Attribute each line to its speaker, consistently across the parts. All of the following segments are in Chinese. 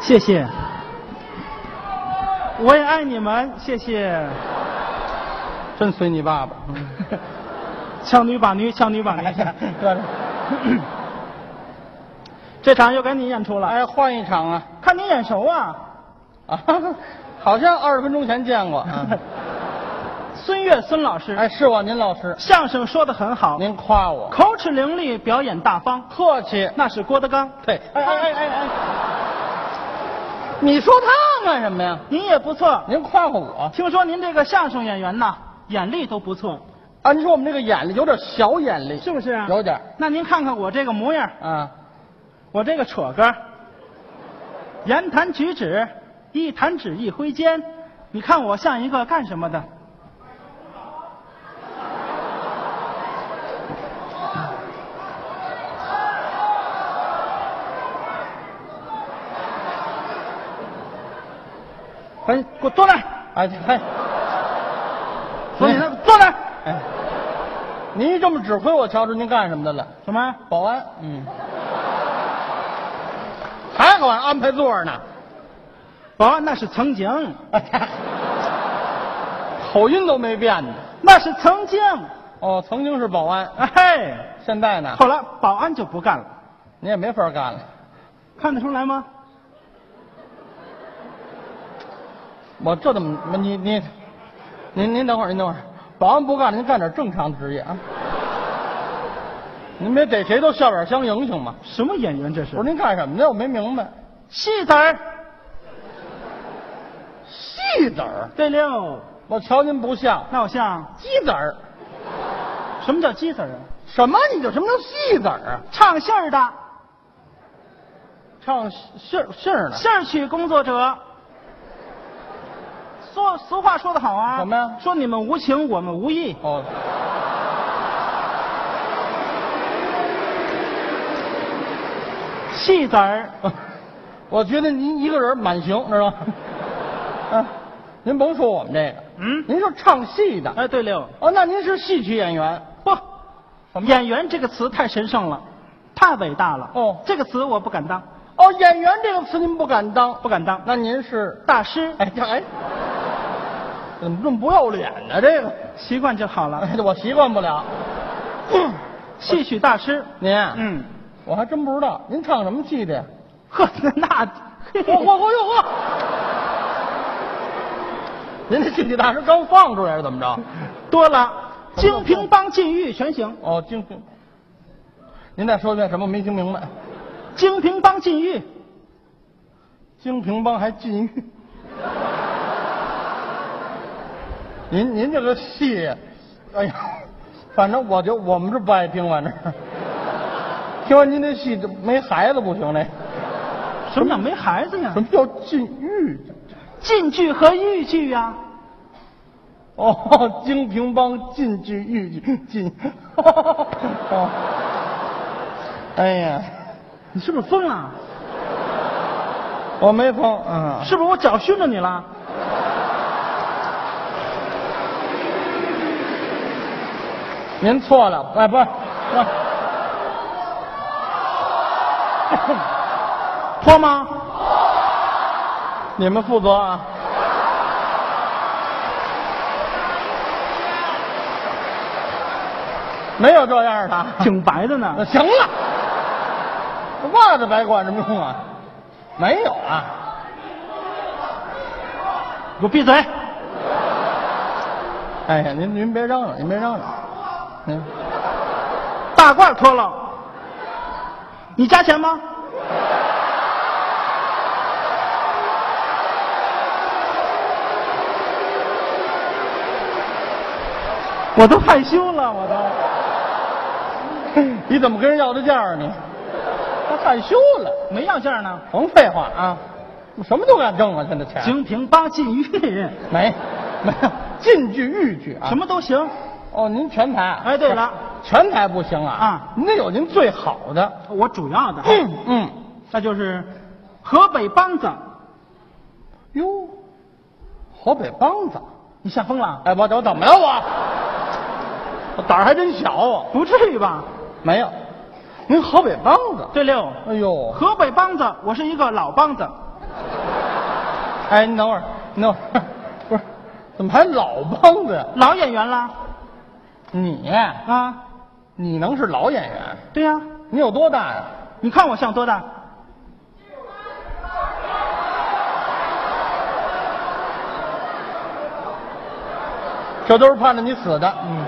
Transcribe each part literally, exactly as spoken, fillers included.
Speaker 1: 谢谢。我也爱你们，谢谢。
Speaker 2: 真随你爸爸。
Speaker 1: 强女把女，强女把女。
Speaker 2: 对。
Speaker 1: 这场又给你演出了。
Speaker 2: 哎，换一场啊！
Speaker 1: 看你眼熟啊。
Speaker 2: 啊，好像二十分钟前见过。啊、
Speaker 1: 孙越，孙老师。
Speaker 2: 哎，是我，您老师。
Speaker 1: 相声说得很好，
Speaker 2: 您夸我。
Speaker 1: 口齿伶俐，表演大方。
Speaker 2: 客气。
Speaker 1: 那是郭德纲。
Speaker 2: 对。哎哎哎哎哎。你说他干什么呀？
Speaker 1: 您也不错，
Speaker 2: 您夸夸我。
Speaker 1: 听说您这个相声演员呐，眼力都不错。
Speaker 2: 啊，您说我们这个眼力有点小眼力，
Speaker 1: 是不是啊？
Speaker 2: 有点。
Speaker 1: 那您看看我这个模样
Speaker 2: 啊，
Speaker 1: 我这个扯个，言谈举止，一弹指一挥间，你看我像一个干什么的？哎，给我坐那儿！
Speaker 2: 哎嘿，
Speaker 1: 说你那坐那儿！
Speaker 2: 哎，您一这么指挥我，瞧出您干什么的了？
Speaker 1: 什么？
Speaker 2: 保安。嗯。还给我安排座呢？
Speaker 1: 保安那是曾经，
Speaker 2: 口音都没变呢。
Speaker 1: 那是曾经。
Speaker 2: 哦，曾经是保安。
Speaker 1: 哎，
Speaker 2: 现在呢？
Speaker 1: 后来保安就不干了。
Speaker 2: 你也没法干了，
Speaker 1: 看得出来吗？
Speaker 2: 我这怎么？你你，您您等会儿，您等会儿，保安不干，您干点正常职业啊。您别逮谁都笑脸相迎行吗？
Speaker 1: 什么演员这是？
Speaker 2: 不是您干什么的？我没明白。
Speaker 1: 戏子儿。
Speaker 2: 戏子儿？
Speaker 1: 对溜。
Speaker 2: 我瞧您不像。
Speaker 1: 那我像
Speaker 2: 鸡子儿。
Speaker 1: 什么叫鸡子儿啊？
Speaker 2: 什么？你就什么叫戏子儿啊？
Speaker 1: 唱戏儿的。
Speaker 2: 唱戏儿戏儿的。
Speaker 1: 戏儿曲工作者。说俗话说得好啊。
Speaker 2: 什么呀？
Speaker 1: 说你们无情，我们无义。
Speaker 2: 哦。
Speaker 1: 戏子儿。
Speaker 2: 我觉得您一个人满行，知道吗？啊，您甭说我们这个，
Speaker 1: 嗯，
Speaker 2: 您说唱戏的。
Speaker 1: 哎，对了，
Speaker 2: 哦，那您是戏曲演员？
Speaker 1: 不，
Speaker 2: 什么？
Speaker 1: 演员这个词太神圣了，太伟大了。
Speaker 2: 哦，
Speaker 1: 这个词我不敢当。
Speaker 2: 哦，演员这个词您不敢当，
Speaker 1: 不敢当。
Speaker 2: 那您是
Speaker 1: 大师？
Speaker 2: 哎呀哎，怎么这么不要脸呢？这个
Speaker 1: 习惯就好了。
Speaker 2: 哎，我习惯不了。
Speaker 1: 嗯，戏曲大师，
Speaker 2: 您
Speaker 1: 嗯，
Speaker 2: 我还真不知道您唱什么戏的呀？
Speaker 1: 呵，那
Speaker 2: 嚯嚯嚯哟嚯！您这戏曲大师刚放出来是怎么着？
Speaker 1: 多了，京评梆晋豫全行。
Speaker 2: 哦，京评。您再说一遍什么？没听明白。
Speaker 1: 京评梆晋豫。
Speaker 2: 京评梆还晋豫。您您这个戏，哎呀，反正我就我们是不爱听，反正听完您这戏就没孩子不行嘞。
Speaker 1: 什么叫没孩子呀？
Speaker 2: 什么叫禁欲？
Speaker 1: 晋剧和豫剧呀、
Speaker 2: 啊？哦，京评梆晋剧豫剧晋。哦，哎呀，
Speaker 1: 你是不是疯了？
Speaker 2: 我没疯，嗯，
Speaker 1: 是不是我脚熏着你了？
Speaker 2: 您错了，哎，不是，不
Speaker 1: 脱吗？
Speaker 2: 你们负责啊。没有这样的，
Speaker 1: 挺白的呢。
Speaker 2: 行了，袜子白管什么用啊？没有啊。
Speaker 1: 给我闭嘴！
Speaker 2: 哎呀，您您别嚷嚷，您别嚷嚷。嗯，
Speaker 1: 大褂脱了，你加钱吗？我都害羞了，我
Speaker 2: 都。你怎么跟人要的价儿呢？他害羞了，
Speaker 1: 没要价呢。
Speaker 2: 甭废话啊！什么都敢挣啊，现在钱。
Speaker 1: 京评梆晋豫，
Speaker 2: 没没有晋剧豫剧啊，
Speaker 1: 什么都行。
Speaker 2: 哦，您全台？
Speaker 1: 哎，对了，
Speaker 2: 全台不行啊
Speaker 1: 啊！
Speaker 2: 您得有您最好的。
Speaker 1: 我主要的，
Speaker 2: 嗯嗯，
Speaker 1: 那就是河北梆子。
Speaker 2: 哟，河北梆子，
Speaker 1: 你吓疯了？
Speaker 2: 哎，我我怎么了我？我胆儿还真小啊！
Speaker 1: 不至于吧？
Speaker 2: 没有，您河北梆子。
Speaker 1: 对溜。
Speaker 2: 哎呦，
Speaker 1: 河北梆子，我是一个老梆子。
Speaker 2: 哎，你等会儿，你等会儿，不是，怎么还老梆子呀？
Speaker 1: 老演员了
Speaker 2: 你
Speaker 1: 啊？
Speaker 2: 你能是老演员？
Speaker 1: 对呀、
Speaker 2: 你有多大呀？
Speaker 1: 你看我像多大？
Speaker 2: 这都是盼着你死的。嗯。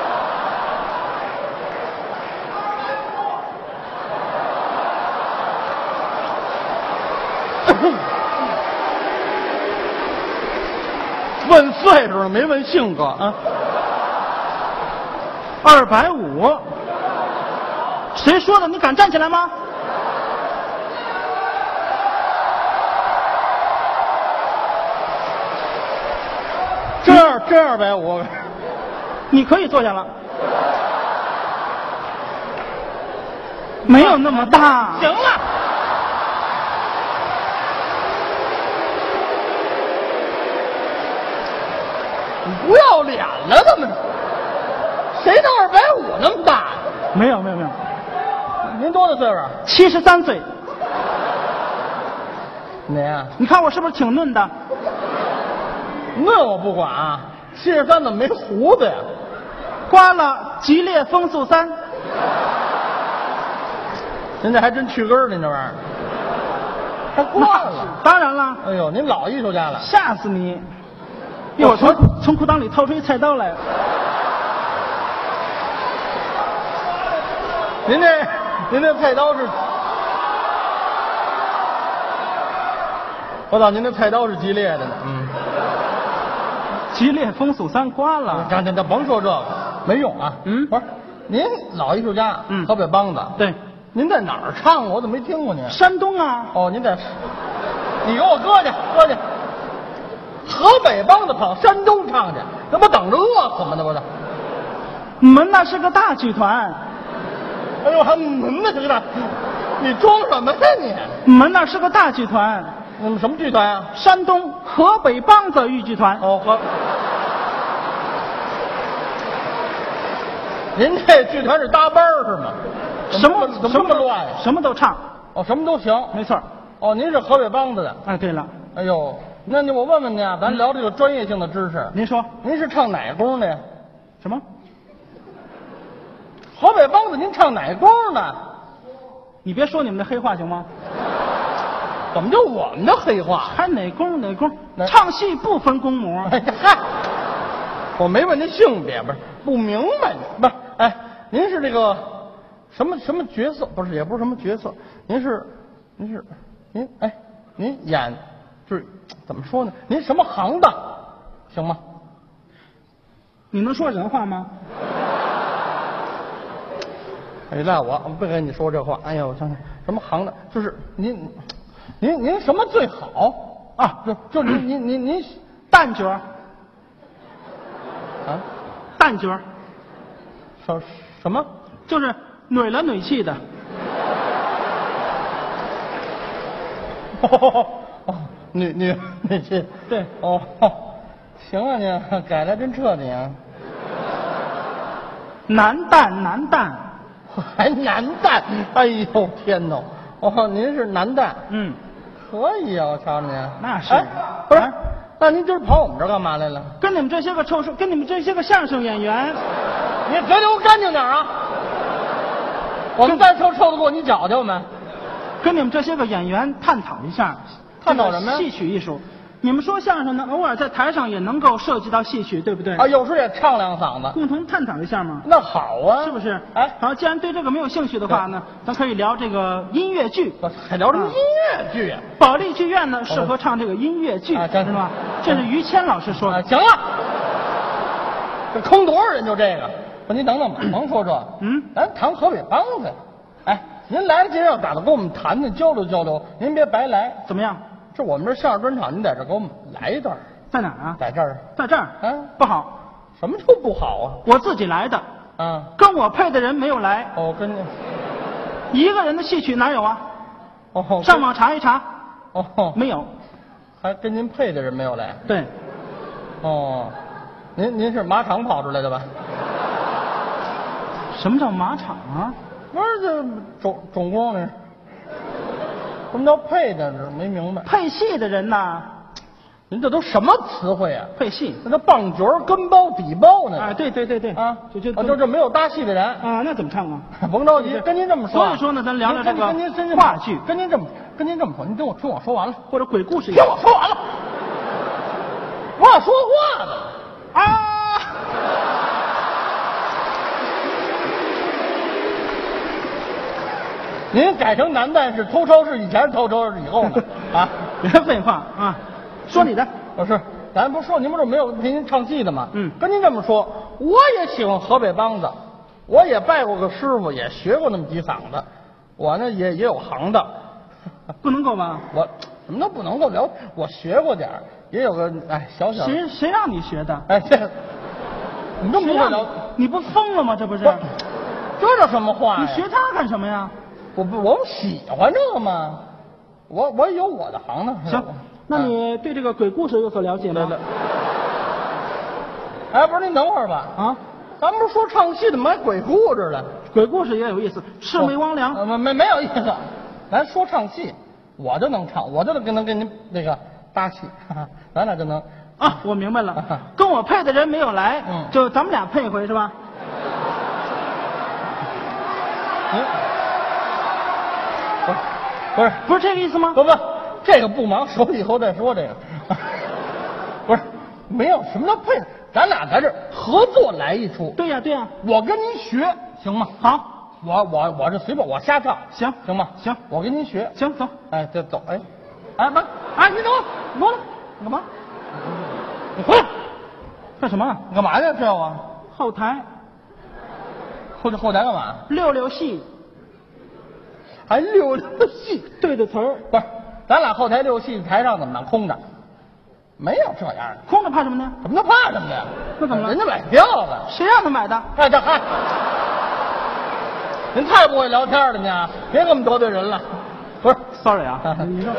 Speaker 2: 问岁数没问性格啊？
Speaker 1: 二百五。谁说的？你敢站起来吗？
Speaker 2: 这样这二百五，
Speaker 1: 你可以坐下了。没有那么大。
Speaker 2: 行了。你不要脸了，怎么？谁能二百五那么大呀？
Speaker 1: 没有没有没有。
Speaker 2: 您多大岁数？
Speaker 1: 七十三岁。
Speaker 2: 您啊，
Speaker 1: 你看我是不是挺嫩的？
Speaker 2: 那我不管啊。七十三怎么没胡子呀？
Speaker 1: 刮了吉列风素三。
Speaker 2: 您这还真去根儿，您这玩意儿还刮了。
Speaker 1: 当然了。
Speaker 2: 哎呦，您老艺术家了。
Speaker 1: 吓死你！一会儿从从裤裆里掏出一菜刀来。
Speaker 2: 您这您这菜刀是？我操，您这菜刀是吉列的呢。嗯。
Speaker 1: 吉列风素三刮了。
Speaker 2: 这这这甭说这个，没用啊。
Speaker 1: 嗯。
Speaker 2: 不是，您老艺术家，
Speaker 1: 嗯，
Speaker 2: 河北梆子。
Speaker 1: 对。
Speaker 2: 您在哪儿唱过？我怎么没听过您？
Speaker 1: 山东啊。
Speaker 2: 哦，您在，你给我搁去，搁去。河北梆子跑山东唱去，那不等着饿死吗？那不是？
Speaker 1: 你们那是个大剧团。
Speaker 2: 哎呦，还门呢这个大，你装什么呀你？
Speaker 1: 你们那是个大剧团。
Speaker 2: 你们什么剧团啊？
Speaker 1: 山东河北梆子豫剧团。
Speaker 2: 哦呵。您这剧团是搭班是吗？
Speaker 1: 什么
Speaker 2: 怎么这么乱呀？
Speaker 1: 什么都唱。
Speaker 2: 哦，什么都行。
Speaker 1: 没错。
Speaker 2: 哦，您是河北梆子的。
Speaker 1: 哎，对了。
Speaker 2: 哎呦，那你我问问您啊，咱聊这个专业性的知识。
Speaker 1: 您说。
Speaker 2: 您是唱哪工的呀？
Speaker 1: 什么？
Speaker 2: 河北梆子您唱哪工呢？
Speaker 1: 你别说你们的黑话行吗？
Speaker 2: 怎么就我们的黑话？
Speaker 1: 还哪工哪工？唱戏不分公母。
Speaker 2: 哎呀嗨，我没问您性别，不是不明白，不是哎，您是这个什么什么角色？不是，也不是什么角色，您是您是您哎，您演就是怎么说呢？您什么行当？行吗？
Speaker 1: 你能说人话吗？
Speaker 2: 哎，赖我，我不跟你说这话。哎呀，我想想，什么行当？就是您，您您什么最好啊？就就您您您您
Speaker 1: 旦角
Speaker 2: 啊？
Speaker 1: 旦角
Speaker 2: 什什么？
Speaker 1: 就是女了女气的。
Speaker 2: 哦，女女女气。
Speaker 1: 对。
Speaker 2: 哦，行啊，您改的真彻底啊。
Speaker 1: 男旦男旦。
Speaker 2: 还男旦？哎呦天哪！哦，您是男旦？
Speaker 1: 嗯，
Speaker 2: 可以啊，我瞧着您。
Speaker 1: 那是。
Speaker 2: 哎，不是，啊、那您今儿跑我们这儿干嘛来了？
Speaker 1: 跟你们这些个臭说，跟你们这些个相声演员，
Speaker 2: 你别给我干净点啊！我们再臭臭得过你脚去吗？
Speaker 1: 跟你们这些个演员探讨一下，
Speaker 2: 探讨什么呀？
Speaker 1: 戏曲艺术。你们说相声呢，偶尔在台上也能够涉及到戏曲，对不对？
Speaker 2: 啊，有时也唱两嗓子，
Speaker 1: 共同探讨一下嘛。
Speaker 2: 那好啊，
Speaker 1: 是不是？
Speaker 2: 哎，
Speaker 1: 好，既然对这个没有兴趣的话呢，咱可以聊这个音乐剧。
Speaker 2: 还聊什么音乐剧啊？
Speaker 1: 保利剧院呢，适合唱这个音乐剧，
Speaker 2: 啊，
Speaker 1: 知道吗？这是于谦老师说的。
Speaker 2: 啊，行了，这坑多少人就这个？不，您等等吧，甭说这个。
Speaker 1: 嗯，
Speaker 2: 咱谈河北梆子。哎，您来了既然要打算跟我们谈谈交流交流，您别白来。
Speaker 1: 怎么样？
Speaker 2: 是我们这相声专场，您在这给我们来一段。
Speaker 1: 在哪儿啊？
Speaker 2: 在这儿。
Speaker 1: 在这儿。
Speaker 2: 嗯，
Speaker 1: 不好。
Speaker 2: 什么就不好啊？
Speaker 1: 我自己来的。
Speaker 2: 啊，
Speaker 1: 跟我配的人没有来。
Speaker 2: 哦，跟你
Speaker 1: 一个人的戏曲哪有啊？
Speaker 2: 哦，
Speaker 1: 上网查一查。
Speaker 2: 哦，
Speaker 1: 没有。
Speaker 2: 还跟您配的人没有来。
Speaker 1: 对。
Speaker 2: 哦，您您是马场跑出来的吧？
Speaker 1: 什么叫马场啊？
Speaker 2: 不是这总总工呢？什么叫配的？这没明白。
Speaker 1: 配戏的人呐，
Speaker 2: 您这都什么词汇啊？
Speaker 1: 配戏。
Speaker 2: 那叫棒角、跟包、底包呢？
Speaker 1: 啊，对对对对，
Speaker 2: 啊，
Speaker 1: 就就
Speaker 2: 啊就这没有搭戏的人
Speaker 1: 啊，那怎么唱啊？
Speaker 2: 甭着急，跟您这么说。
Speaker 1: 所以说呢，咱聊聊这个
Speaker 2: 跟您跟您
Speaker 1: 话剧，
Speaker 2: 跟您这么跟您这么说，您听我听我说完了，
Speaker 1: 或者鬼故事。
Speaker 2: 听我说完了，我要说话呢
Speaker 1: 啊！
Speaker 2: 您改成男扮是偷超是以前，偷超是以后呢？啊，
Speaker 1: 别废话啊，说你的。
Speaker 2: 老师，咱不说您不是没有陪您唱戏的吗？
Speaker 1: 嗯，
Speaker 2: 跟您这么说，我也喜欢河北梆子，我也拜过个师傅，也学过那么几嗓子，我呢也也有行当。
Speaker 1: 不能够吧？
Speaker 2: 我什么都不能够聊，我学过点儿，也有个哎小小。
Speaker 1: 谁谁让你学的？
Speaker 2: 哎，这你这么不会聊，
Speaker 1: 你不疯了吗？这不是？
Speaker 2: 不这叫什么话呀？
Speaker 1: 你学他干什么呀？
Speaker 2: 我不，我喜欢这个吗？我我有我的行当。
Speaker 1: 行，那你对这个鬼故事有所了解吗？
Speaker 2: 对对。哎，不是，您等会儿吧。
Speaker 1: 啊，
Speaker 2: 咱们不是说唱戏，怎么还鬼故事了？
Speaker 1: 鬼故事也有意思，魑魅魍魉。
Speaker 2: 呃没没没有意思。咱说唱戏，我就能唱，我就能跟能跟您那个搭戏，哈哈咱俩就能。
Speaker 1: 啊，我明白了，跟我配的人没有来，
Speaker 2: 嗯
Speaker 1: 就咱们俩配一回是吧？
Speaker 2: 嗯。不是
Speaker 1: 不是这个意思吗？
Speaker 2: 不不，这个不忙，说以后再说这个。不是，没有什么叫配，咱俩在这儿合作来一出。
Speaker 1: 对呀对呀，
Speaker 2: 我跟您学行吗？
Speaker 1: 好，
Speaker 2: 我我我这随便我瞎唱，
Speaker 1: 行
Speaker 2: 行吗？
Speaker 1: 行，
Speaker 2: 我跟您学。
Speaker 1: 行走。
Speaker 2: 哎，这走，哎，哎妈，哎你等会儿，
Speaker 1: 你过来，
Speaker 2: 你干嘛？你回来，
Speaker 1: 干什么？
Speaker 2: 你干嘛去？这啊？
Speaker 1: 后台
Speaker 2: 后后台干嘛？
Speaker 1: 溜溜戏，
Speaker 2: 还溜溜戏？
Speaker 1: 对对词儿。
Speaker 2: 不是，咱俩后台溜戏，台上怎么办？空着，没有这样的。
Speaker 1: 空着怕什么呢？
Speaker 2: 什么叫怕什么的呀？
Speaker 1: 那怎么了？
Speaker 2: 人家买票了。
Speaker 1: 谁让他买的？
Speaker 2: 哎，这嗨，您太不会聊天了，您啊，别这么得罪人了。不是
Speaker 1: ，sorry 啊，你说，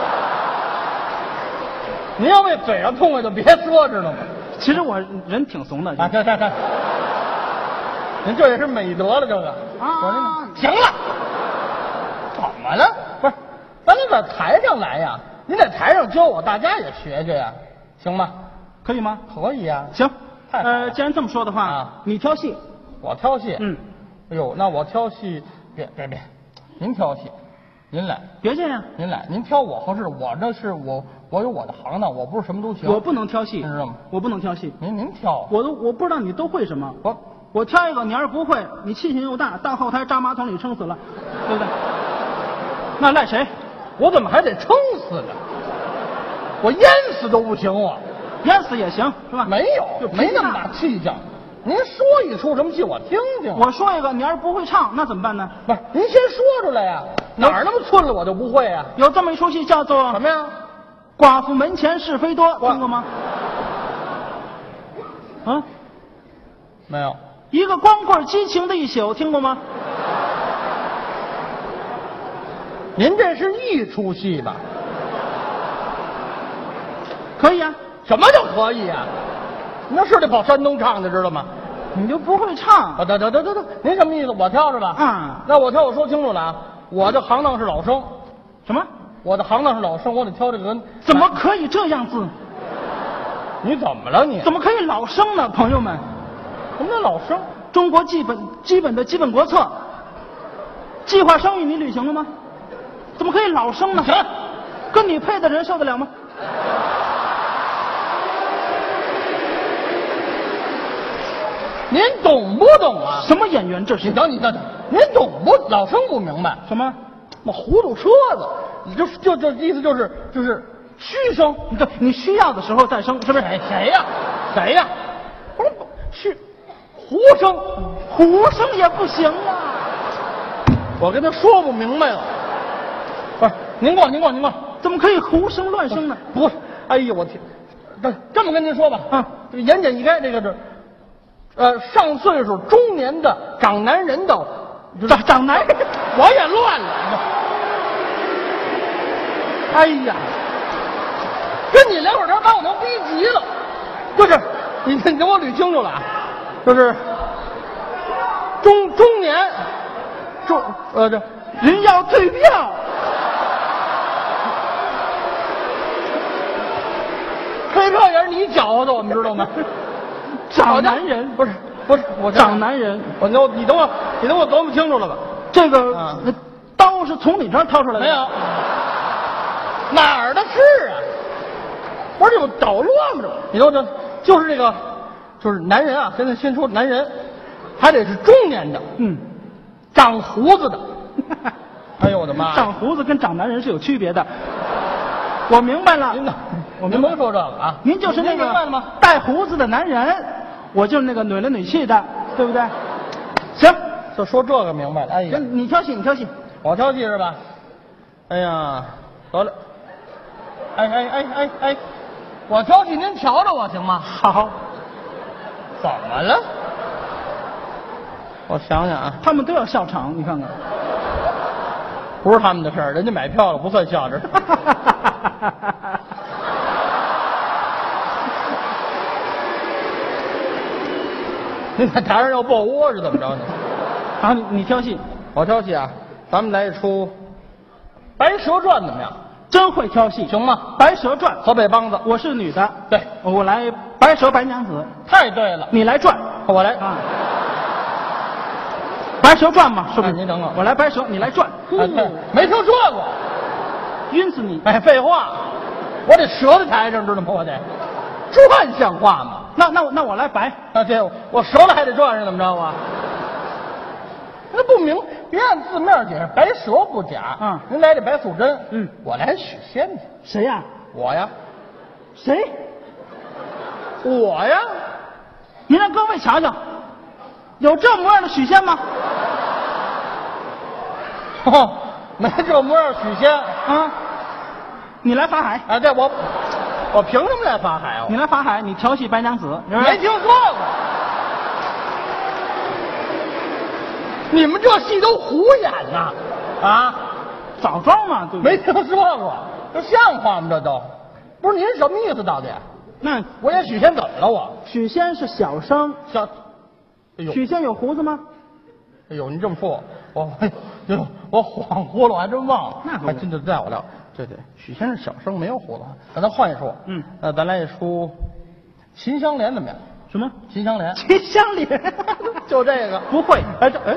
Speaker 2: 您要为嘴上痛快就别说，知道吗？
Speaker 1: 其实我人挺怂的。
Speaker 2: 啊，这这这，您这也是美德了，这个。
Speaker 1: 啊
Speaker 2: 我说您行了，怎么了？不是，咱得在台上来呀，您在台上教我，大家也学学呀，行吗？
Speaker 1: 可以吗？
Speaker 2: 可以呀。
Speaker 1: 行，
Speaker 2: 太好了
Speaker 1: 呃，既然这么说的话，
Speaker 2: 啊
Speaker 1: 你挑戏。
Speaker 2: 我挑戏。
Speaker 1: 嗯，
Speaker 2: 哎呦，那我挑戏，别别别，您挑戏，您来。
Speaker 1: 别这样，
Speaker 2: 您来，您挑我合适，我这是我我有我的行当，我不是什么都行。
Speaker 1: 我不能挑戏，
Speaker 2: 知道吗？
Speaker 1: 我不能挑戏，
Speaker 2: 您您挑，
Speaker 1: 我都我不知道你都会什么。
Speaker 2: 我
Speaker 1: 我挑一个，你要是不会，你气性又大，到后台扎马桶里撑死了，对不对？那赖谁？
Speaker 2: 我怎么还得撑死呢？我淹死都不行，我
Speaker 1: 淹死也行，是吧？
Speaker 2: 没有
Speaker 1: 就
Speaker 2: 没那么
Speaker 1: 大
Speaker 2: 大气性。您说一出什么戏，我听听。
Speaker 1: 我说一个，你要是不会唱，那怎么办呢？
Speaker 2: 不是，您先说出来呀，哪儿那么寸了，我就不会呀？
Speaker 1: 有这么一出戏叫做
Speaker 2: 什么呀？
Speaker 1: 寡妇门前是非多，
Speaker 2: 我
Speaker 1: 听过吗？啊，
Speaker 2: 没有。
Speaker 1: 一个光棍激情的一宿，听过吗？
Speaker 2: 您这是一出戏吧？
Speaker 1: 可以啊，
Speaker 2: 什么叫可以呀？那是得跑山东唱的，知道吗？
Speaker 1: 你就不会唱
Speaker 2: 啊，得得得得得，您什么意思？我挑是吧？
Speaker 1: 嗯
Speaker 2: 那我挑，我说清楚了啊，我的行当是老生，
Speaker 1: 什么？
Speaker 2: 我的行当是老生，我得挑这个人。
Speaker 1: 怎么可以这样子？
Speaker 2: 你怎么了你？
Speaker 1: 怎么可以老生呢？朋友们，
Speaker 2: 什么叫老生？
Speaker 1: 中国基本基本的基本国策，计划生育你履行了吗？怎么可以老生呢？
Speaker 2: 行，
Speaker 1: 跟你配的人受得了吗？
Speaker 2: 您懂不懂啊？
Speaker 1: 什么演员这是？
Speaker 2: 你等你等等，您懂不？老生不明白
Speaker 1: 什么？
Speaker 2: 我糊涂车子，你就就就意思就是就是虚生。
Speaker 1: 你这你需要的时候再生，是不是？
Speaker 2: 谁谁呀？谁呀？不是虚胡生，
Speaker 1: 胡生也不行啊！
Speaker 2: 我跟他说不明白了。不是，您过您过您过，
Speaker 1: 怎么可以胡生乱生呢？
Speaker 2: 不是，哎呦我天，这这么跟您说吧，
Speaker 1: 啊，
Speaker 2: 这个言简意赅，这个是，呃，上岁数中年的长男人的，
Speaker 1: 长长男人，
Speaker 2: 我也乱了。哎呀，跟你聊会儿天，把我都逼急了。就是你你给我捋清楚了啊，就是中中年，中呃这
Speaker 1: 人要退票。
Speaker 2: 吹这也是你搅和的，我们知道吗？
Speaker 1: 长男人
Speaker 2: 不是不是，我
Speaker 1: 长男人，
Speaker 2: 我你你等我，你等我琢磨清楚了吧？
Speaker 1: 这个、
Speaker 2: 啊
Speaker 1: 呃刀是从你这儿掏出来的？
Speaker 2: 没有，哪儿的事啊？不是这不捣乱吗？这你等我等，就是这个，就是男人啊。现在先说男人，还得是中年的，
Speaker 1: 嗯，
Speaker 2: 长胡子的。哎呦我的妈呀！
Speaker 1: 长胡子跟长男人是有区别的。我明白了，
Speaker 2: 您呢？
Speaker 1: 我明白
Speaker 2: 您甭说这个啊，
Speaker 1: 您就是那个
Speaker 2: 您明白了吗？
Speaker 1: 带胡子的男人，我就是那个女来女去的，对不对？行，
Speaker 2: 就说这个明白了。哎呀，
Speaker 1: 行，你挑戏，你挑戏。
Speaker 2: 我挑戏是吧？哎呀，得了。哎哎哎哎哎，我挑戏您瞧着我行吗？
Speaker 1: 好，
Speaker 2: 怎么了？我想想啊，
Speaker 1: 他们都要笑场，你看看。
Speaker 2: 不是他们的事儿，人家买票了不算笑着。您在台上要抱窝是怎么着呢？
Speaker 1: 好，你你挑戏，
Speaker 2: 我挑戏啊，咱们来一出《白蛇传》怎么样？
Speaker 1: 真会挑戏，
Speaker 2: 行吗？
Speaker 1: 《白蛇传》，
Speaker 2: 河北梆子，
Speaker 1: 我是女的，
Speaker 2: 对，
Speaker 1: 我来白蛇白娘子，
Speaker 2: 太对了，
Speaker 1: 你来转
Speaker 2: 我来。
Speaker 1: 啊。白蛇传嘛，是不是？
Speaker 2: 哎您等等
Speaker 1: 我来白蛇，你来转。
Speaker 2: 哎对没听说过。
Speaker 1: 晕死你！
Speaker 2: 哎，废话，我得折在台上，知道吗？我得转像话吗？
Speaker 1: 那那我那我来白，
Speaker 2: 啊，对，我折了还得转上，怎么着啊？那不明，别按字面解释，白蛇不假。
Speaker 1: 嗯
Speaker 2: 您来这白素贞，
Speaker 1: 嗯，
Speaker 2: 我来许仙去。
Speaker 1: 谁呀？
Speaker 2: 我呀，
Speaker 1: 谁？
Speaker 2: 我呀，
Speaker 1: 您让各位瞧瞧，有这模样的许仙吗？
Speaker 2: 哦，没这模样许仙。
Speaker 1: 啊，你来法海，
Speaker 2: 啊，对我，我凭什么来法海啊？
Speaker 1: 你来法海，你调戏白娘子，是不是
Speaker 2: 没听说过。你们这戏都胡演呐！啊，
Speaker 1: 早装嘛，对不对？
Speaker 2: 没听说过，这像话吗？这都不是您什么意思？到底
Speaker 1: 那
Speaker 2: 我演许仙怎么了？我
Speaker 1: 许仙是小生，
Speaker 2: 小，哎呦，
Speaker 1: 许仙有胡子吗？
Speaker 2: 哎呦，您这么说，我哎呦，我恍惚了，我还真忘了。
Speaker 1: 那可不
Speaker 2: 还真就在我了。对对，许仙是小生，没有胡子。那咱换一出，
Speaker 1: 嗯，
Speaker 2: 呃，咱来一出《秦香莲》怎么样？
Speaker 1: 什么？
Speaker 2: 秦香莲，
Speaker 1: 秦香莲？
Speaker 2: 就这个
Speaker 1: 不会，
Speaker 2: 哎这哎，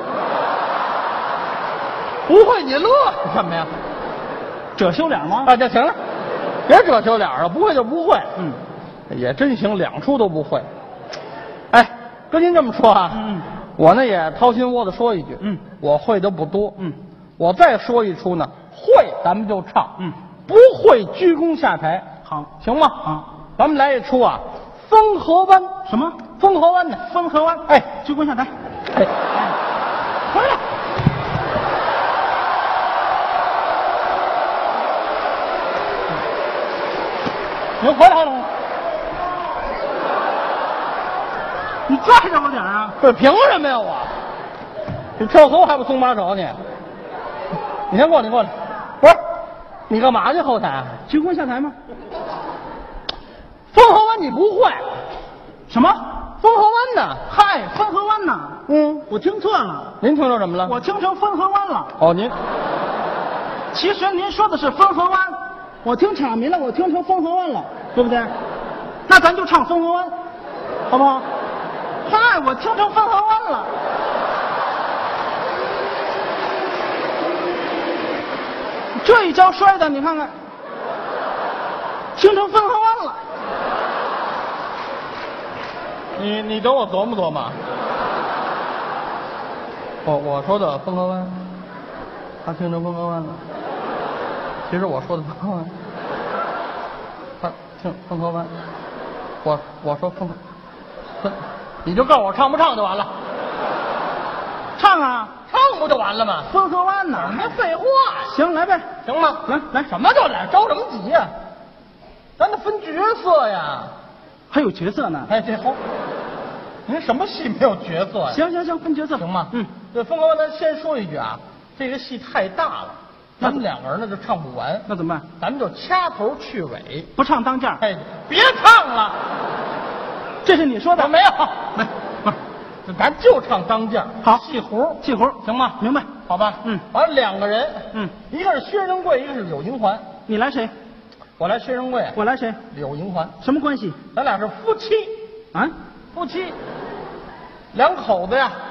Speaker 2: 不会你乐什么呀？
Speaker 1: 遮羞脸吗？
Speaker 2: 啊，这行了，别遮羞脸了，不会就不会。
Speaker 1: 嗯，
Speaker 2: 也真行，两出都不会。哎，跟您这么说啊，
Speaker 1: 嗯嗯
Speaker 2: 我呢也掏心窝子说一句，
Speaker 1: 嗯，
Speaker 2: 我会的不多，
Speaker 1: 嗯，
Speaker 2: 我再说一出呢，会咱们就唱，
Speaker 1: 嗯，
Speaker 2: 不会鞠躬下台，
Speaker 1: 好，
Speaker 2: 行吗？
Speaker 1: 啊，
Speaker 2: 咱们来一出啊，风河湾，
Speaker 1: 什么？
Speaker 2: 风河湾呢？
Speaker 1: 风河湾？
Speaker 2: 哎，
Speaker 1: 鞠躬下台，
Speaker 2: 哎，
Speaker 1: 回来。
Speaker 2: 您回来回来，
Speaker 1: 你拽着我点儿啊！
Speaker 2: 不是凭什么呀我？你这后还不松把手你？你先过来，你过来，不是，你干嘛去后台？
Speaker 1: 鞠躬下台吗？
Speaker 2: 风河湾你不会？
Speaker 1: 什么？
Speaker 2: 风河湾呢？
Speaker 1: 嗨，汾河湾呐！
Speaker 2: 嗯，
Speaker 1: 我听错了，
Speaker 2: 您听说什么了？
Speaker 1: 我听成汾河湾了。
Speaker 2: 哦，您
Speaker 1: 其实您说的是汾河湾，我听岔迷了，我听成汾河湾了，对不对？那咱就唱汾河湾，好不好？嗨，我听成汾河湾了。这一跤摔的，你看看，听成汾河湾了。
Speaker 2: 你你等我琢磨琢磨。我我说的风河湾，他听成风河湾了。其实我说的风河湾，他听风河湾。我我说风河，风，你就告诉我唱不唱就完了。
Speaker 1: 唱啊，
Speaker 2: 唱不就完了吗？
Speaker 1: 汾河湾呢？
Speaker 2: 没废话呀。
Speaker 1: 行，来呗。
Speaker 2: 行吗？
Speaker 1: 来来，
Speaker 2: 什么就来？着什么急呀？咱得分角色呀。
Speaker 1: 还有角色呢。
Speaker 2: 哎，这好。您什么戏没有角色呀？
Speaker 1: 行行行，分角色
Speaker 2: 行吗？
Speaker 1: 嗯，
Speaker 2: 对，风哥，咱先说一句啊，这个戏太大了，咱们两个人呢就唱不完，
Speaker 1: 那怎么办？
Speaker 2: 咱们就掐头去尾。
Speaker 1: 不唱当价。
Speaker 2: 哎，别唱了，
Speaker 1: 这是你说的。
Speaker 2: 我没有，
Speaker 1: 没，不是，
Speaker 2: 咱就唱当价。
Speaker 1: 好
Speaker 2: 戏胡，
Speaker 1: 气活
Speaker 2: 行吗？
Speaker 1: 明白。
Speaker 2: 好吧。
Speaker 1: 嗯，
Speaker 2: 完了两个人，
Speaker 1: 嗯，
Speaker 2: 一个是薛仁贵，一个是柳银环。
Speaker 1: 你来谁？
Speaker 2: 我来薛仁贵，
Speaker 1: 我来谁？
Speaker 2: 柳银环，
Speaker 1: 什么关系？
Speaker 2: 咱俩是夫妻，
Speaker 1: 啊？
Speaker 2: 夫妻，两口子呀。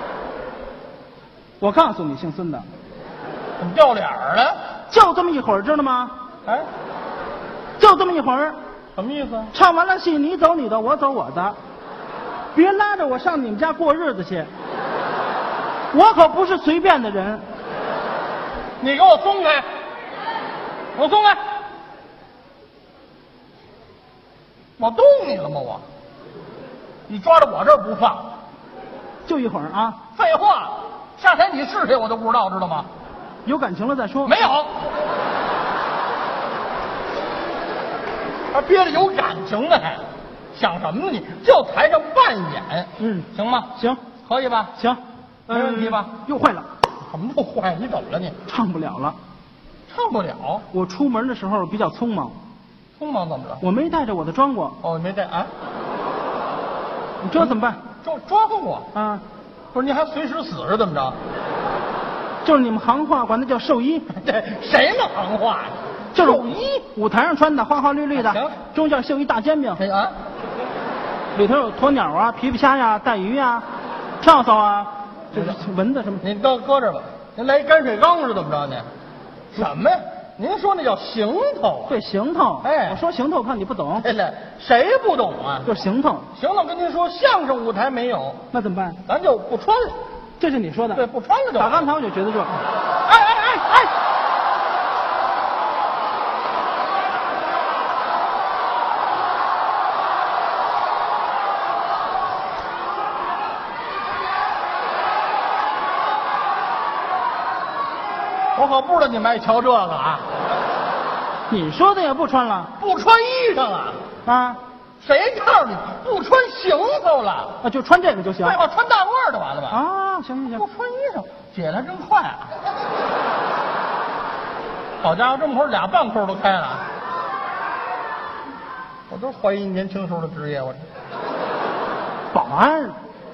Speaker 1: 我告诉你，姓孙的，
Speaker 2: 怎么掉脸儿了？
Speaker 1: 就这么一会儿，知道吗？
Speaker 2: 哎，
Speaker 1: 就这么一会儿，
Speaker 2: 什么意思？
Speaker 1: 唱完了戏，你走你的，我走我的，别拉着我上你们家过日子去。我可不是随便的人。
Speaker 2: 你给我松开！我松开！我动你了吗？我，你抓着我这儿不放，
Speaker 1: 就一会儿啊！
Speaker 2: 废话，下台你是谁我都不知道，知道吗？
Speaker 1: 有感情了再说。
Speaker 2: 没有，还憋着有感情呢，还想什么呢？你就台上扮演，
Speaker 1: 嗯，
Speaker 2: 行吗？
Speaker 1: 行，
Speaker 2: 可以吧？
Speaker 1: 行，
Speaker 2: 没问题吧？
Speaker 1: 嗯又坏了，
Speaker 2: 什么都坏，你怎么了你？
Speaker 1: 唱不了了。
Speaker 2: 唱不了，
Speaker 1: 我出门的时候比较匆忙，
Speaker 2: 匆忙怎么了？
Speaker 1: 我没带着我的装过，
Speaker 2: 哦，没带啊？
Speaker 1: 你这怎么办？
Speaker 2: 装装我
Speaker 1: 啊，
Speaker 2: 不是？你还随时死是怎么着？
Speaker 1: 就是你们行话管它叫寿衣，
Speaker 2: 这谁们行话呀？
Speaker 1: 就是
Speaker 2: 寿衣
Speaker 1: 舞台上穿的花花绿绿的
Speaker 2: 行，
Speaker 1: 中间绣一大煎饼，
Speaker 2: 谁啊？
Speaker 1: 里头有鸵鸟啊、皮皮虾呀、带鱼呀、跳蚤啊，这是蚊子什么？
Speaker 2: 你都搁这吧，您来一泔水缸是怎么着呢？什么呀？您说那叫行头啊？
Speaker 1: 对，行头。
Speaker 2: 哎
Speaker 1: 我说行头，怕你不懂，
Speaker 2: 对了，谁不懂啊？
Speaker 1: 就是行头。
Speaker 2: 行了，跟您说，相声舞台没有，
Speaker 1: 那怎么办？
Speaker 2: 咱就不穿了。
Speaker 1: 这是你说的。
Speaker 2: 对，不穿了就。
Speaker 1: 打刚才我就觉得这，
Speaker 2: 哎哎哎哎！我可不知道你们爱瞧这个啊！
Speaker 1: 你说的也不穿了
Speaker 2: 不穿衣裳啊？
Speaker 1: 啊？
Speaker 2: 谁告诉你不穿行头了？
Speaker 1: 啊，就穿这个就行。
Speaker 2: 废话，穿大褂就完了吧？
Speaker 1: 啊，行行
Speaker 2: 不
Speaker 1: 行，
Speaker 2: 穿衣裳，解来真快啊！好家伙，这么会儿俩半扣都开了，我都怀疑年轻时候的职业。我这
Speaker 1: 保安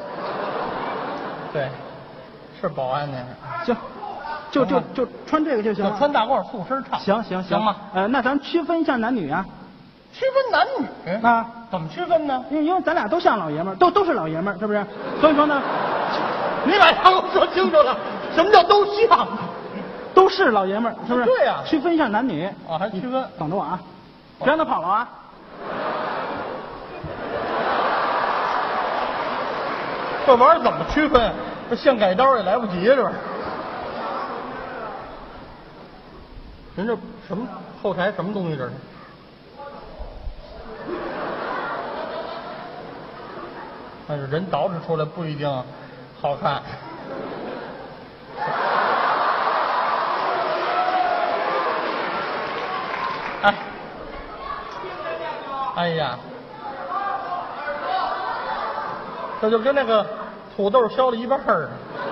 Speaker 2: 对，是保安呢。
Speaker 1: 行，就就就穿这个就行
Speaker 2: 就
Speaker 1: 了。
Speaker 2: 穿大褂素身唱。
Speaker 1: 行行
Speaker 2: 行吗？
Speaker 1: 呃，那咱区分一下男女啊。
Speaker 2: 区分男女
Speaker 1: 啊？
Speaker 2: 怎么区分呢？
Speaker 1: 因为因为咱俩都像老爷们儿，都都是老爷们儿，是不是？所以说呢，
Speaker 2: 你把他给我说清楚了，什么叫都像？
Speaker 1: 都是老爷们儿，是不是？
Speaker 2: 对呀
Speaker 1: 区分一下男女。
Speaker 2: 啊，还区分？
Speaker 1: 等着我啊，别让他跑了啊！
Speaker 2: 这玩意儿怎么区分？这现改刀也来不及，这玩意儿。您这什么后台什么东西这是？但是人捯饬出来不一定好看。哎，哎呀，这就跟那个土豆削了一半儿。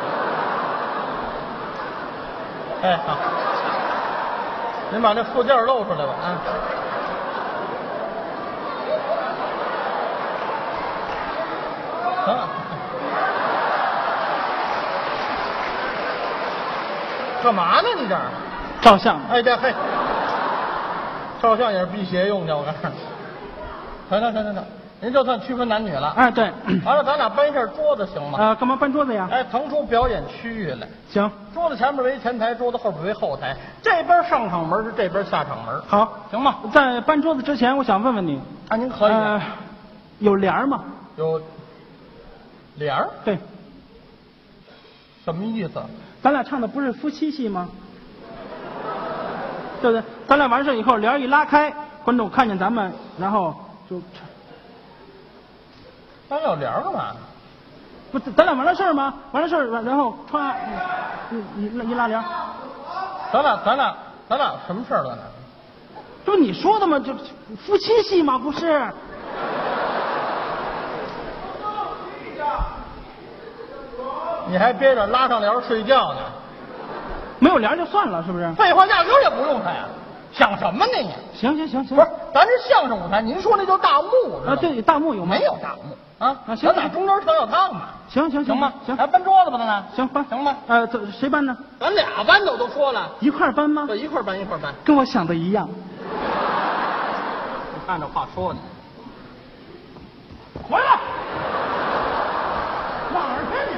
Speaker 2: 哎，好，您把那附件露出来吧，啊。啊，干嘛呢？你这儿
Speaker 1: 照相。
Speaker 2: 哎，这嘿，照相也是辟邪用的，我看。行行行行行，您这算区分男女了。
Speaker 1: 哎，对。
Speaker 2: 完了，咱俩搬一下桌子行吗？
Speaker 1: 呃，干嘛搬桌子呀？
Speaker 2: 哎，腾出表演区域来。
Speaker 1: 行，
Speaker 2: 桌子前面为前台，桌子后边为后台，这边上场门是这边下场门，
Speaker 1: 好，
Speaker 2: 行吗？
Speaker 1: 在搬桌子之前，我想问问你，
Speaker 2: 啊，您可以
Speaker 1: 呃，有帘儿吗？
Speaker 2: 有帘儿，
Speaker 1: 对，
Speaker 2: 什么意思？
Speaker 1: 咱俩唱的不是夫妻戏吗？对不对？咱俩完事以后，帘儿一拉开，观众看见咱们，然后就，
Speaker 2: 咱有帘儿干嘛？
Speaker 1: 不，咱俩完了事儿吗？完了事儿，然后歘，一一一拉帘儿，
Speaker 2: 咱俩咱俩咱俩什么事儿？咱俩
Speaker 1: 这不你说的吗？就夫妻戏吗？不是。
Speaker 2: 你还憋着拉上帘儿睡觉呢？
Speaker 1: 没有帘儿就算了，是不是？
Speaker 2: 废话，压根儿也不用它呀！想什么呢你？
Speaker 1: 行行行行，
Speaker 2: 不是，咱这相声舞台，您说那叫大幕知道
Speaker 1: 啊，
Speaker 2: 吗？
Speaker 1: 对，大幕有吗？
Speaker 2: 没有大幕啊？
Speaker 1: 啊行
Speaker 2: 咱俩中间跳跳趟嘛。
Speaker 1: 行行
Speaker 2: 行吗？
Speaker 1: 行
Speaker 2: 来搬桌子吧，咱俩。
Speaker 1: 行搬
Speaker 2: 行吗？
Speaker 1: 呃，这谁搬呢？
Speaker 2: 咱俩搬的我都说了，
Speaker 1: 一块儿搬吗？
Speaker 2: 对，一块儿搬一块儿搬。
Speaker 1: 跟我想的一样。
Speaker 2: 按照话说呢。回来，哪儿去你？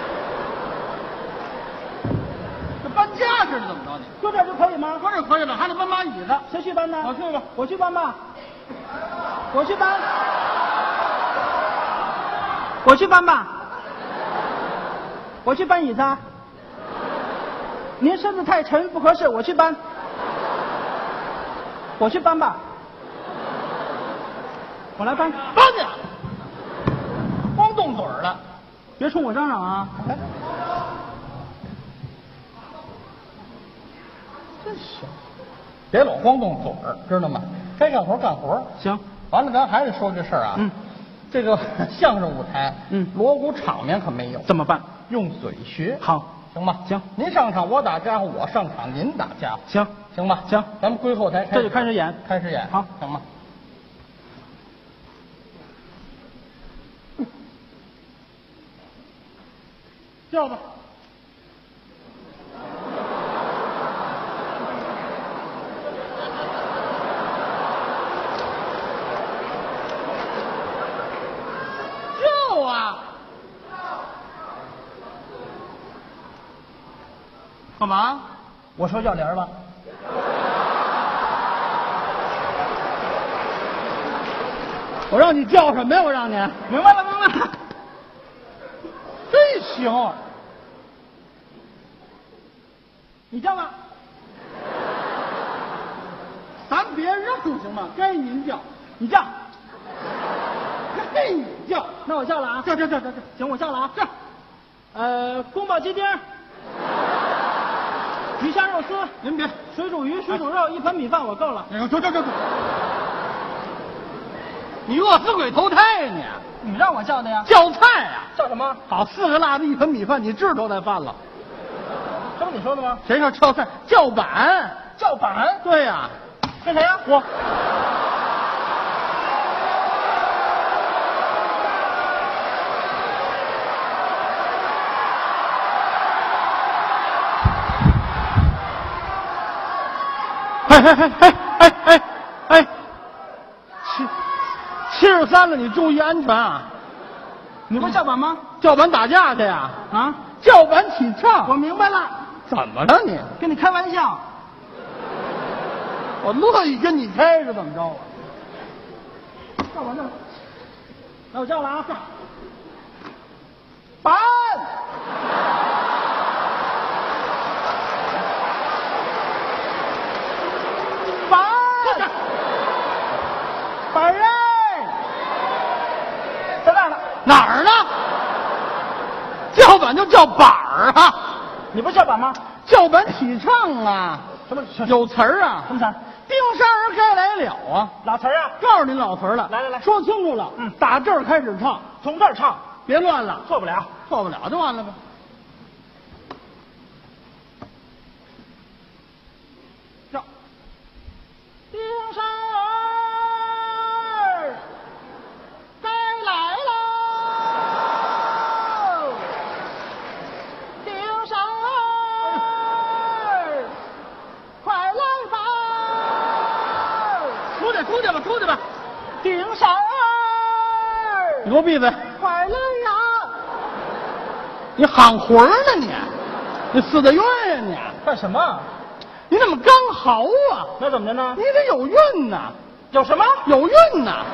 Speaker 2: 这搬家似的，怎么着你？
Speaker 1: 搁这儿就可以吗？
Speaker 2: 搁这可以了，还得搬把椅子。
Speaker 1: 谁去搬呢？
Speaker 2: 我去吧，
Speaker 1: 我去搬吧。我去搬。我去搬吧。我去搬椅子啊。您身子太沉不合适，我去搬。我去搬吧。我来搬。
Speaker 2: 搬去，光动嘴儿了。
Speaker 1: 别冲我嚷嚷啊！
Speaker 2: 真行，别老光动嘴儿，知道吗？该干活干活。
Speaker 1: 行，
Speaker 2: 完了，咱还得说这事儿啊。
Speaker 1: 嗯，
Speaker 2: 这个相声舞台，
Speaker 1: 嗯
Speaker 2: 锣鼓场面可没有，
Speaker 1: 怎么办？
Speaker 2: 用嘴学，
Speaker 1: 好，
Speaker 2: 行吗？
Speaker 1: 行，
Speaker 2: 您上场我打家伙，我上场您打家伙，
Speaker 1: 行，
Speaker 2: 行吧？
Speaker 1: 行，
Speaker 2: 咱们归后台开始，
Speaker 1: 这就开始演，
Speaker 2: 开始演，
Speaker 1: 好，
Speaker 2: 行吗？叫吧。叫啊！干嘛？
Speaker 1: 我说要帘吧。
Speaker 2: 我让你叫什么呀？我让你，
Speaker 1: 明白了，明白了。
Speaker 2: 真行！
Speaker 1: 你叫吧。
Speaker 2: 咱别让行吗？该您叫，
Speaker 1: 你叫。
Speaker 2: 该你叫。
Speaker 1: 那我叫了啊。
Speaker 2: 叫叫叫叫叫，
Speaker 1: 行，我叫了啊。
Speaker 2: 叫。
Speaker 1: 呃，宫保鸡丁，鱼香肉丝，
Speaker 2: 您别，
Speaker 1: 水煮鱼、水煮肉，一盆米饭我够了。
Speaker 2: 哎呦，走走走走。你饿死鬼投胎呀你！
Speaker 1: 你让我叫的呀？
Speaker 2: 叫菜呀、
Speaker 1: 叫什么？
Speaker 2: 好，四个辣子一盆米饭，你知道那饭了？
Speaker 1: 这不你说的吗？
Speaker 2: 谁说叫菜？叫板。
Speaker 1: 叫板？
Speaker 2: 对呀、
Speaker 1: 跟谁呀？
Speaker 2: 我。哎哎哎哎哎哎哎！七七十三了，你注意安全啊！
Speaker 1: 你不是叫板吗？
Speaker 2: 叫板打架去呀？
Speaker 1: 啊，
Speaker 2: 叫板起唱。
Speaker 1: 我明白了，
Speaker 2: 怎么了你？
Speaker 1: 跟你开玩笑。
Speaker 2: 我乐意跟你开是怎么着啊？
Speaker 1: 叫板叫板，那我叫了啊。板。板。板人。在那儿呢。
Speaker 2: 哪儿呢？叫板就叫板儿啊！
Speaker 1: 你不是叫板吗？
Speaker 2: 叫板起唱啊！
Speaker 1: 什么？
Speaker 2: 有词儿啊？
Speaker 1: 什么词儿？
Speaker 2: 丁山儿该来了啊！
Speaker 1: 老词儿啊？
Speaker 2: 告诉您老词儿了，
Speaker 1: 来来来
Speaker 2: 说清楚了。
Speaker 1: 嗯
Speaker 2: 打这儿开始唱，
Speaker 1: 从这儿唱，
Speaker 2: 别乱了，
Speaker 1: 错不了。
Speaker 2: 错不了就完了呗。
Speaker 1: 叫丁山儿该来喽，丁山儿快来吧，
Speaker 2: 出去，出去吧，出去吧！
Speaker 1: 丁山儿
Speaker 2: 你给我闭嘴！
Speaker 1: 快来呀！
Speaker 2: 你喊魂儿呢你？你死得冤呀你！
Speaker 1: 干什么？
Speaker 2: 你怎么刚嚎啊？
Speaker 1: 那怎么的呢
Speaker 2: 你？得有韵呐，
Speaker 1: 有什么？
Speaker 2: 有韵呐！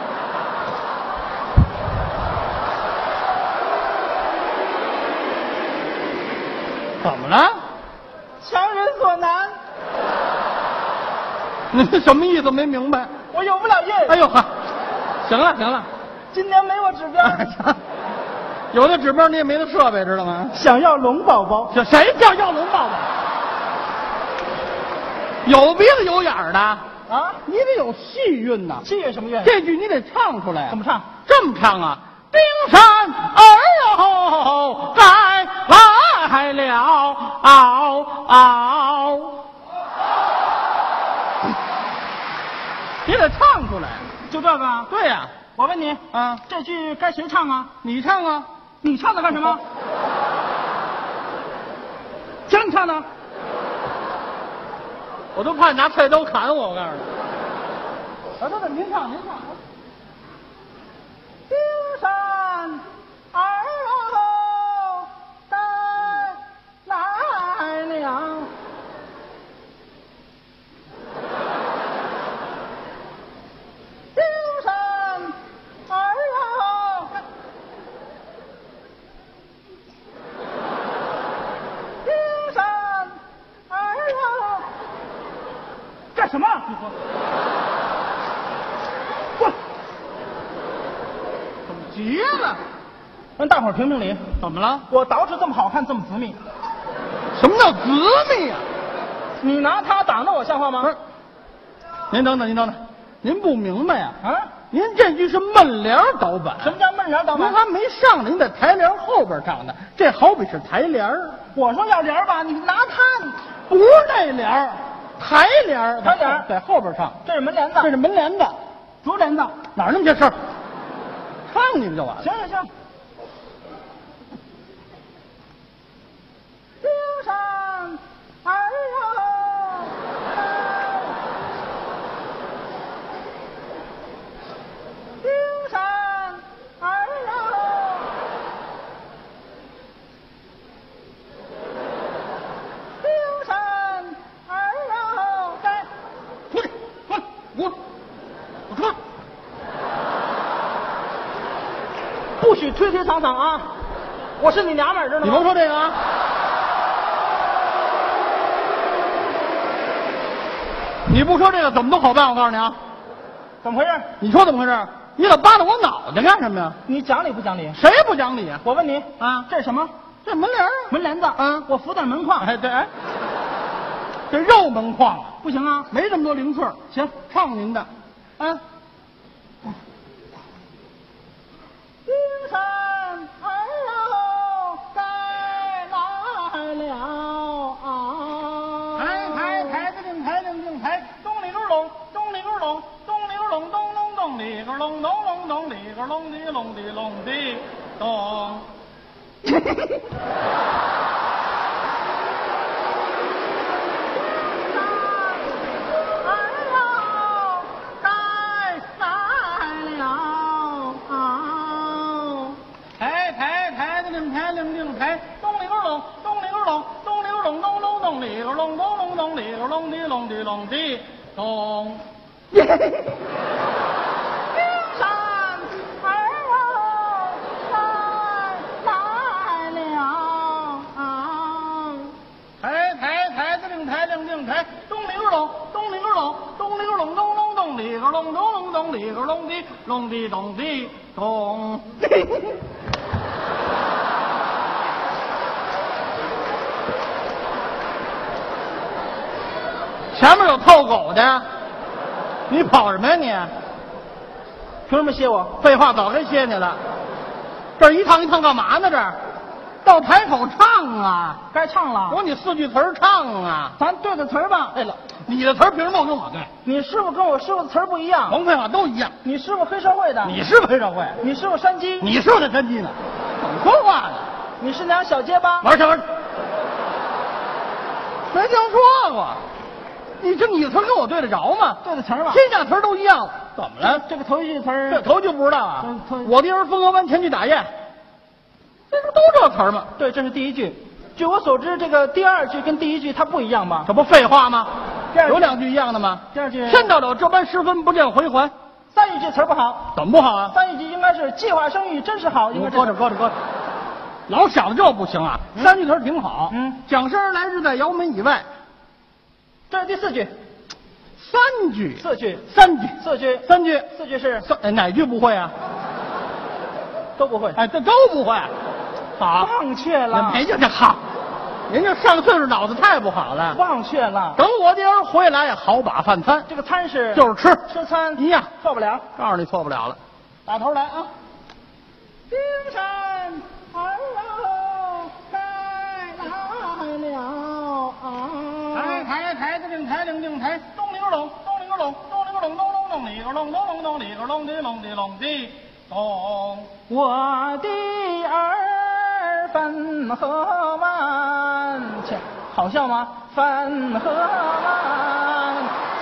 Speaker 2: 怎么了？
Speaker 1: 强人所难，
Speaker 2: 你这什么意思？没明白。
Speaker 1: 我有不了韵。
Speaker 2: 哎呦呵，行了行了，
Speaker 1: 今年没我指标，
Speaker 2: 有的指标你也没那设备，知道吗？
Speaker 1: 想要龙宝宝。
Speaker 2: 这谁叫要龙宝宝？有鼻子有眼儿的
Speaker 1: 啊，
Speaker 2: 你得有戏韵呐。
Speaker 1: 气韵什么韵？
Speaker 2: 这句你得唱出来。
Speaker 1: 怎么唱？
Speaker 2: 这么唱啊！丁山儿哟，该来了，嗷嗷！你得唱出来。
Speaker 1: 就这个啊？
Speaker 2: 对呀、
Speaker 1: 我问你
Speaker 2: 啊，
Speaker 1: 这句该谁唱啊？
Speaker 2: 你唱啊，
Speaker 1: 你唱它干什么？听你唱呢？
Speaker 2: 我都怕你拿菜刀砍我。我告诉你， 啊，对对，您唱您唱。
Speaker 1: 丁山儿哦，该来了。丁山儿哦，丁山儿哦，干什么？你说。滚！
Speaker 2: 怎么急了？
Speaker 1: 让大伙儿评评理，
Speaker 2: 怎么了？
Speaker 1: 我捯饬这么好看，这么紫密，
Speaker 2: 什么叫紫密呀？
Speaker 1: 你拿它挡着我像话吗？
Speaker 2: 不是，您等等，您等等，您不明白呀？
Speaker 1: 啊，
Speaker 2: 您这句是闷帘倒板。
Speaker 1: 什么叫闷帘倒板？
Speaker 2: 您还没上呢，您在台帘后边唱的，这好比是台帘儿。
Speaker 1: 我说要帘儿吧，你拿它，你
Speaker 2: 不是那帘儿，台帘儿，
Speaker 1: 台帘儿
Speaker 2: 在后边唱，
Speaker 1: 这是门帘子，
Speaker 2: 这是门帘子，
Speaker 1: 竹帘子。
Speaker 2: 哪儿那么些事儿？唱你不就完了？
Speaker 1: 行行行。丁山儿哦，丁山儿哦，丁山儿哦，该
Speaker 2: 出去，滚，我，我出来。
Speaker 1: 不许推推搡搡啊！我是你娘们儿，知道吗？
Speaker 2: 你甭说这个啊！你不说这个怎么都好办，我告诉你啊！
Speaker 1: 怎么回事？
Speaker 2: 你说怎么回事？你老扒拉我脑袋干什么呀？
Speaker 1: 你讲理不讲理？
Speaker 2: 谁不讲理啊？
Speaker 1: 我问你
Speaker 2: 啊
Speaker 1: 这是什么？
Speaker 2: 这门帘儿
Speaker 1: 门帘子
Speaker 2: 啊
Speaker 1: 我扶点门框。
Speaker 2: 哎，对，哎，这肉门框啊，
Speaker 1: 不行啊！
Speaker 2: 没这么多零碎儿。
Speaker 1: 行，
Speaker 2: 唱您的，啊，
Speaker 1: 丁山儿哦，该来了啊！
Speaker 2: 抬抬抬子定抬定定抬，咚里咕隆，咚里咕隆，咚里咕隆，咚隆咚里咕隆，咚隆咚里咕隆的隆的隆的咚。抬抬抬子定抬定定抬，咚里咕隆，咚里咕隆，咚里咕隆，咚隆咚里咕隆，咚隆咚里咕隆的隆的隆的咚。
Speaker 1: 丁山儿哦，该来了啊！
Speaker 2: 抬抬抬子定抬定定抬，咚里咕隆，咚里咕隆，咚里咕隆，咚隆咚里咕隆，咚隆咚里咕隆的隆的咚的咚。前面有套狗的，你跑什么呀你？
Speaker 1: 凭什么歇我？
Speaker 2: 废话，早该歇你了。这儿一趟一趟干嘛呢？这儿到台口唱啊！
Speaker 1: 该唱了。
Speaker 2: 我说你四句词儿唱啊！
Speaker 1: 咱对个词儿吧。
Speaker 2: 对了，你的词儿凭什么跟我对？
Speaker 1: 你师傅跟我师傅的词儿不一样。
Speaker 2: 甭废话，都一样。
Speaker 1: 你师傅黑社会的，
Speaker 2: 你是不是黑社会？
Speaker 1: 你师傅山鸡，
Speaker 2: 你是不是那山鸡呢？怎么说话呢？
Speaker 1: 你是俩小结巴。
Speaker 2: 玩什么？没听说过。你这你词儿跟我对得着吗？
Speaker 1: 对的词儿吧。
Speaker 2: 天下词儿都一样。怎么了？
Speaker 1: 这个头一句词儿，
Speaker 2: 这头就不知道啊
Speaker 1: 嗯头！
Speaker 2: 我的儿风河湾前去打雁，这不都这词儿吗？
Speaker 1: 对，这是第一句。据我所知，这个第二句跟第一句它不一样吧？
Speaker 2: 这不废话吗？
Speaker 1: 第二句
Speaker 2: 有两句一样的吗？
Speaker 1: 第二句
Speaker 2: 天道了这般十分不见回还，
Speaker 1: 三语这词儿不好，
Speaker 2: 怎么不好啊？
Speaker 1: 三语句应该是计划生育，真是好，应该
Speaker 2: 你搁着搁着搁着，老想着这不行啊！三句词儿挺好。
Speaker 1: 嗯，
Speaker 2: 蒋生儿来日在窑门以外，
Speaker 1: 这是第四句，
Speaker 2: 三句，
Speaker 1: 四句，
Speaker 2: 三句，
Speaker 1: 四句，
Speaker 2: 三句，
Speaker 1: 四句是
Speaker 2: 三哎哪句不会啊？
Speaker 1: 都不会，
Speaker 2: 哎，这都不会。好，
Speaker 1: 忘却了，
Speaker 2: 没这这好，人家上岁数脑子太不好了。
Speaker 1: 忘却了。
Speaker 2: 等我的儿回来，好把饭餐，
Speaker 1: 这个餐是
Speaker 2: 就是吃
Speaker 1: 吃餐
Speaker 2: 一样，
Speaker 1: 错不了。
Speaker 2: 告诉你错不了了。
Speaker 1: 打头来啊！丁山儿哦，该来了啊！
Speaker 2: 抬抬抬子定抬定定抬，咚里个隆，咚里个隆，咚里个隆，咚隆咚里个隆，咚隆咚里个隆的隆的隆的咚。
Speaker 1: 我的儿汾河湾前，好笑吗？汾河湾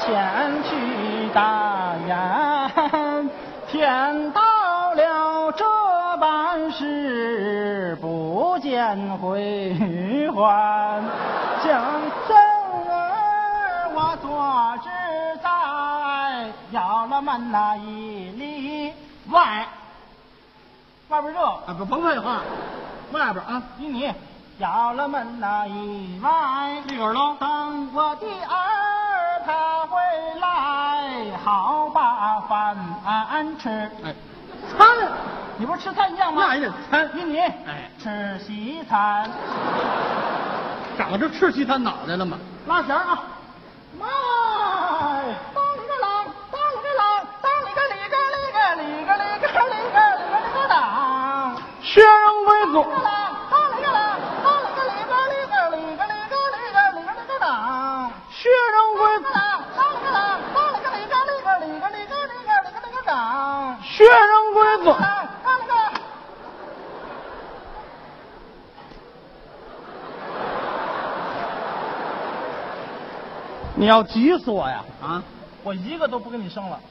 Speaker 1: 先去大雁，天到了这般事，不见回还。将生儿我所知在窑了门那一里外，外边热
Speaker 2: 啊，不甭废话，外边啊，
Speaker 1: 依你窑了门那一外，
Speaker 2: 立个喽。
Speaker 1: 等我的儿他回来，好把饭吃。
Speaker 2: 哎，餐，
Speaker 1: 你不是吃菜一样吗？
Speaker 2: 那也得餐。
Speaker 1: 依你，
Speaker 2: 哎，
Speaker 1: 吃西餐。
Speaker 2: 长这吃西餐脑袋了吗？
Speaker 1: 拉弦啊！妈，当里个啷，当里个啷，当里个里个里个里个里个里个里个里个啷。
Speaker 2: 学人归宗。
Speaker 1: 当里个啷，当里个里个里个里个里个里个里个里个啷。
Speaker 2: 学人归宗。
Speaker 1: 当里个啷，当里个里个里个里个里个里个里个里个啷。
Speaker 2: 学人归宗。
Speaker 1: 当里个。
Speaker 2: 你要急死我呀！
Speaker 1: 啊，我一个都不给你生了。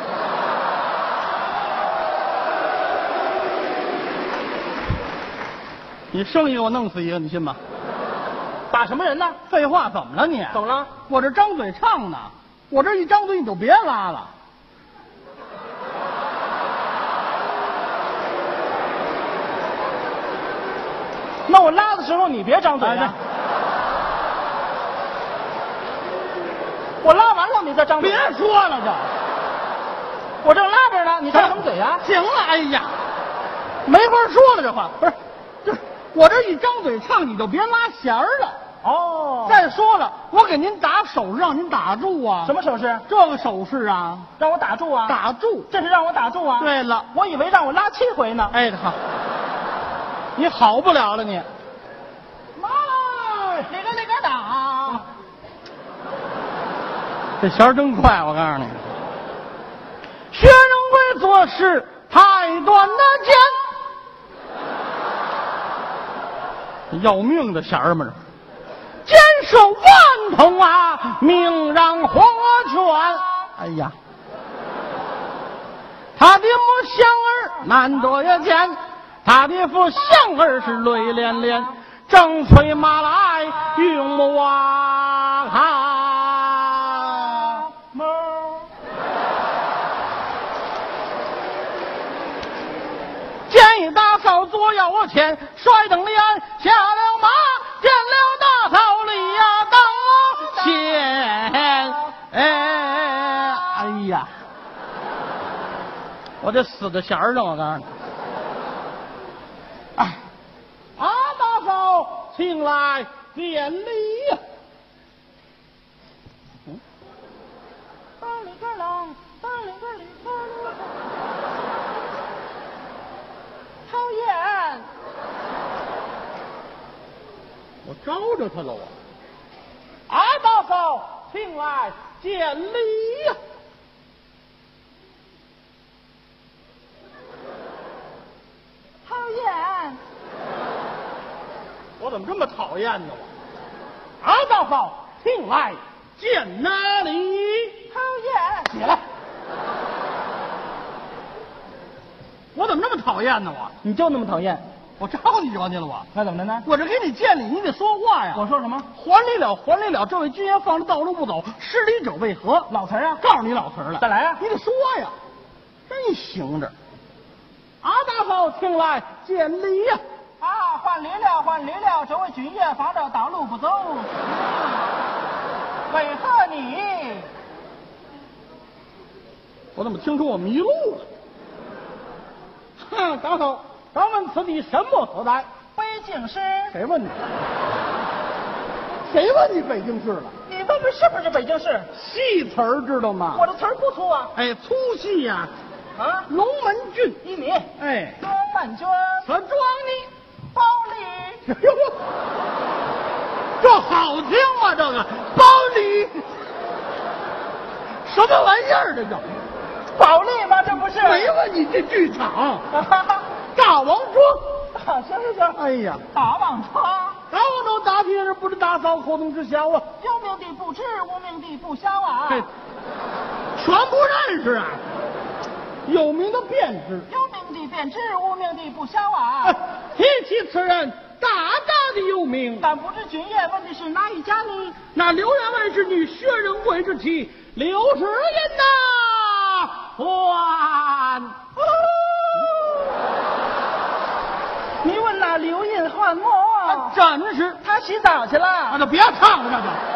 Speaker 2: 你生一个我弄死一个，你信吗？
Speaker 1: 打什么人呢？
Speaker 2: 废话，怎么了你？
Speaker 1: 怎么了？
Speaker 2: 我这张嘴唱呢，我这一张嘴你就别拉了。
Speaker 1: 那我拉的时候你别张嘴啊！我拉完了你再张嘴。
Speaker 2: 别说了，这
Speaker 1: 我正拉着呢，你张什么嘴呀？
Speaker 2: 行了，哎呀，没法说了，这话不是，这我这一张嘴唱你就别拉弦儿了。
Speaker 1: 哦，
Speaker 2: 再说了，我给您打手势，让您打住啊！
Speaker 1: 什么手势？
Speaker 2: 这个手势啊，
Speaker 1: 让我打住啊！
Speaker 2: 打住！
Speaker 1: 这是让我打住啊！
Speaker 2: 对了，
Speaker 1: 我以为让我拉七回呢。
Speaker 2: 哎，好，你好不了了你。
Speaker 1: 妈，里个里个打。
Speaker 2: 这弦儿真快，我告诉你，学人为做事太短的剑，要命的弦儿嘛，这坚守万通啊，命让活泉。哎呀，他的母香儿难得也见，他的父香儿是泪连连，正催马来云母啊！
Speaker 1: 哞。
Speaker 2: 见一大嫂左摇前，摔蹬脸下了马，见了大嫂里呀当先。哎，哎呀，我这死的弦儿上，我告诉你。哎，啊，大嫂，请来见礼呀。嗯，
Speaker 1: 当里个啷，当里个里个里。讨厌！
Speaker 2: 我招着他了，我。啊，大嫂，请来见礼呀。
Speaker 1: 讨厌！
Speaker 2: 我怎么这么讨厌呢？我。啊，大嫂，请来见哪里？
Speaker 1: 讨厌！
Speaker 2: 起来！我怎么这么讨厌呢？我，
Speaker 1: 你就那么讨厌？
Speaker 2: 我招你惹你了我？
Speaker 1: 那怎么的呢？
Speaker 2: 我这给你见礼，你得说话呀。
Speaker 1: 我说什么？
Speaker 2: 还礼了，还礼了！这位君爷放着道路不走，失礼者为何？
Speaker 1: 老词儿啊！
Speaker 2: 告诉你老词儿了。
Speaker 1: 再来啊！
Speaker 2: 你得说呀，真行着。啊，大嫂，请来见礼呀！
Speaker 1: 啊，还礼了，还礼了！这位君爷放着道路不走，为何你？
Speaker 2: 我怎么听出我迷路了？哼，大嫂，敢问此地什么所在？
Speaker 1: 北京市。
Speaker 2: 谁问你？谁问你北京市了？
Speaker 1: 你问问是不是北京市？
Speaker 2: 戏词儿知道吗？
Speaker 1: 我这词儿不粗啊。
Speaker 2: 哎，粗戏呀、
Speaker 1: 啊！啊，
Speaker 2: 龙门郡
Speaker 1: 一米。
Speaker 2: 哎，
Speaker 1: 龙门郡。
Speaker 2: 可装你
Speaker 1: 包里。
Speaker 2: 哎呦，这好听啊！这个包里什么玩意儿？这个
Speaker 1: 保利吗？这不是？
Speaker 2: 没问你这剧场
Speaker 1: 哈哈哈。
Speaker 2: 大王庄。
Speaker 1: 行行行。
Speaker 2: 哎呀，
Speaker 1: 大王庄。
Speaker 2: 高楼大铁人不知打扫，何能知晓啊？
Speaker 1: 有名的不知，无名的不晓啊。
Speaker 2: 这全不认识啊！有名的便知，
Speaker 1: 有名的便知，无名的不晓啊。
Speaker 2: 哎提起此人，大大的有名。
Speaker 1: 但不知君爷问的是哪一家呢？
Speaker 2: 那刘员外是女薛仁贵之妻刘氏人呐，还。
Speaker 1: 你问那刘印换么？
Speaker 2: 啊，真是，
Speaker 1: 他洗澡去了。
Speaker 2: 那就别唱了，那就。